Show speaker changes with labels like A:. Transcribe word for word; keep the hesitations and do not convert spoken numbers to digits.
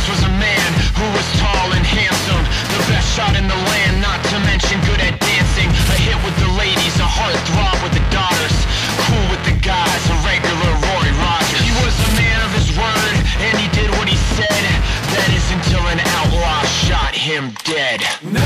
A: was a man who was tall and handsome, the best shot in the land, not to mention good at dancing. A hit with the ladies, a heartthrob with the daughters, cool with the guys, a regular Roy Rogers. He was a man of his word, and he did what he said. That is until an outlaw shot him dead.